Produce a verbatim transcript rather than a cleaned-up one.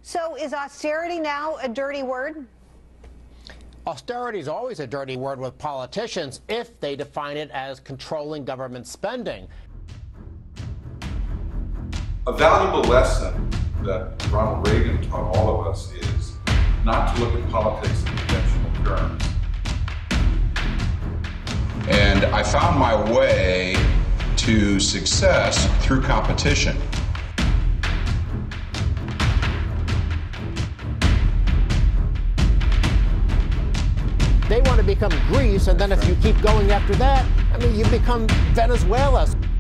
So is austerity now a dirty word? Austerity is always a dirty word with politicians if they define it as controlling government spending. A valuable lesson that Ronald Reagan taught all of us is not to look at politics in conventional terms. And I found my way to success through competition. They want to become Greece, and then if you keep going after that, I mean, you become Venezuela.